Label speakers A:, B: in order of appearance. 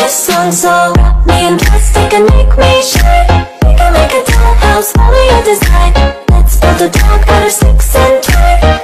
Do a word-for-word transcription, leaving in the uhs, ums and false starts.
A: this song, so wrap me in plastic and make me shine. We can make a dollhouse, follow your design. Let's build a dog out of sticks and twine.